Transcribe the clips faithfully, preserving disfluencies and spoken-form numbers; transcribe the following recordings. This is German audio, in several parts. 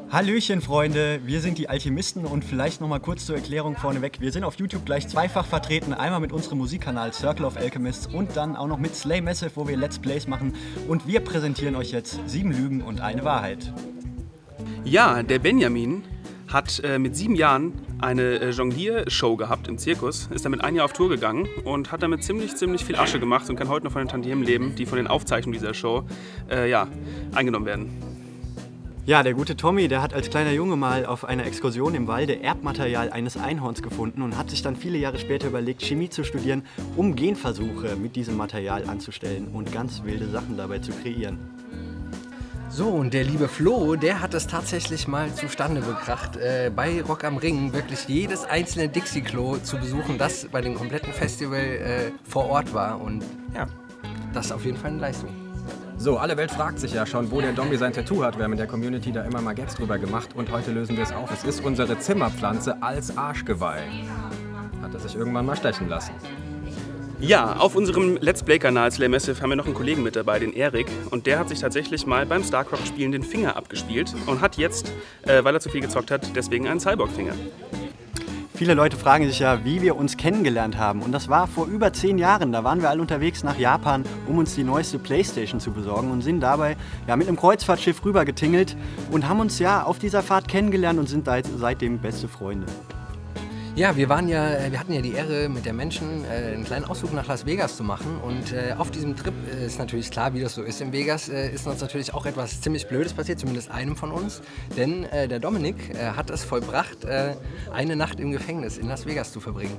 Hallöchen Freunde, wir sind die Alchemisten und vielleicht noch mal kurz zur Erklärung vorneweg. Wir sind auf YouTube gleich zweifach vertreten, einmal mit unserem Musikkanal Circle of Alchemists und dann auch noch mit Slay Massive, wo wir Let's Plays machen. Und wir präsentieren euch jetzt sieben Lügen und eine Wahrheit. Ja, der Benjamin hat äh, mit sieben Jahren eine äh, Jonglier-Show gehabt im Zirkus, ist damit ein Jahr auf Tour gegangen und hat damit ziemlich, ziemlich viel Asche gemacht und kann heute noch von den Tantiemen leben, die von den Aufzeichnungen dieser Show äh, ja, eingenommen werden. Ja, der gute Tommy, der hat als kleiner Junge mal auf einer Exkursion im Walde Erbmaterial eines Einhorns gefunden und hat sich dann viele Jahre später überlegt, Chemie zu studieren, um Genversuche mit diesem Material anzustellen und ganz wilde Sachen dabei zu kreieren. So, und der liebe Flo, der hat es tatsächlich mal zustande gebracht, äh, bei Rock am Ring wirklich jedes einzelne Dixie-Klo zu besuchen, das bei dem kompletten Festival äh, vor Ort war. Und ja, das ist auf jeden Fall eine Leistung. So, alle Welt fragt sich ja schon, wo der Domi sein Tattoo hat. Wir haben in der Community da immer mal Gags drüber gemacht und heute lösen wir es auf. Es ist unsere Zimmerpflanze als Arschgeweih. Hat er sich irgendwann mal stechen lassen. Ja, auf unserem Let's Play-Kanal Slay Massive haben wir noch einen Kollegen mit dabei, den Erik. Und der hat sich tatsächlich mal beim StarCraft-Spielen den Finger abgespielt und hat jetzt, äh, weil er zu viel gezockt hat, deswegen einen Cyborg-Finger. Viele Leute fragen sich ja, wie wir uns kennengelernt haben. Und das war vor über zehn Jahren. Da waren wir alle unterwegs nach Japan, um uns die neueste Playstation zu besorgen und sind dabei ja, mit einem Kreuzfahrtschiff rüber getingelt und haben uns ja auf dieser Fahrt kennengelernt und sind seitdem beste Freunde. Ja, wir waren ja, wir hatten ja die Ehre, mit der Menschen äh, einen kleinen Ausflug nach Las Vegas zu machen. Und äh, auf diesem Trip äh, ist natürlich klar, wie das so ist in Vegas, äh, ist uns natürlich auch etwas ziemlich Blödes passiert, zumindest einem von uns. Denn äh, der Dominik äh, hat es vollbracht, äh, eine Nacht im Gefängnis in Las Vegas zu verbringen.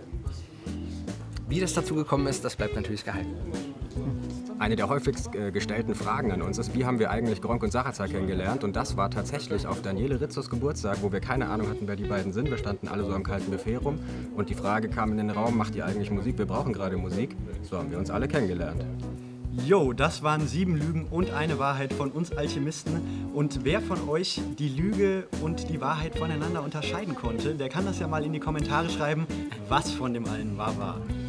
Wie das dazu gekommen ist, das bleibt natürlich geheim. Eine der häufigst äh, gestellten Fragen an uns ist, wie haben wir eigentlich Gronk und Sarazar kennengelernt? Und das war tatsächlich auf Daniele Rizzos Geburtstag, wo wir keine Ahnung hatten, wer die beiden sind. Wir standen alle so am kalten Buffet rum und die Frage kam in den Raum, macht ihr eigentlich Musik? Wir brauchen gerade Musik. So haben wir uns alle kennengelernt. Jo, das waren sieben Lügen und eine Wahrheit von uns Alchemisten. Und wer von euch die Lüge und die Wahrheit voneinander unterscheiden konnte, der kann das ja mal in die Kommentare schreiben, was von dem allen wahr war.